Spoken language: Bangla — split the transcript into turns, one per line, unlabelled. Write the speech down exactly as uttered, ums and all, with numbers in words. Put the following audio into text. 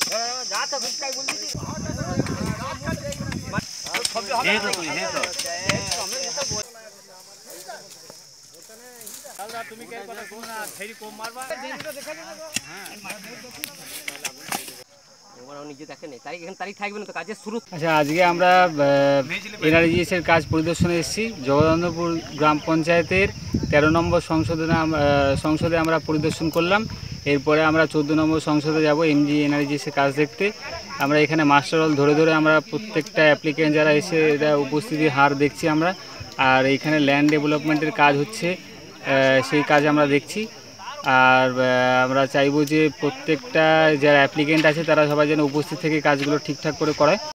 আচ্ছা, আজকে আমরা এনআরজিএস এর কাজ পরিদর্শনে এসেছি। জগদন্ধপুর গ্রাম পঞ্চায়েতের তেরো নম্বর সংসদে সংসদে আমরা পরিদর্শন করলাম। এরপরে আমরা চোদ্দো নম্বর সংসদে যাব এমজি এনআরজিএস এর কাজ দেখতে। আমরা এখানে মাস্টার রোল ধরে ধরে আমরা প্রত্যেকটা অ্যাপ্লিকেন্ট যারা এসে এটা উপস্থিতির হার দেখছি আমরা। আর এখানে ল্যান্ড ডেভেলপমেন্টের কাজ হচ্ছে, সেই কাজ আমরা দেখছি। আর আমরা চাইবো যে প্রত্যেকটা যারা অ্যাপ্লিকেন্ট আছে তারা সবাই যেন উপস্থিত থেকে কাজগুলো ঠিকঠাক করে করায়।